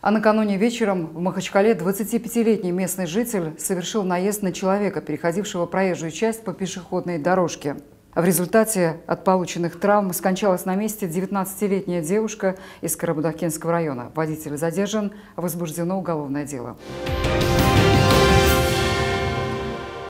А накануне вечером в Махачкале 25-летний местный житель совершил наезд на человека, переходившего проезжую часть по пешеходной дорожке. В результате от полученных травм скончалась на месте 19-летняя девушка из Карабудакинского района. Водитель задержан, возбуждено уголовное дело.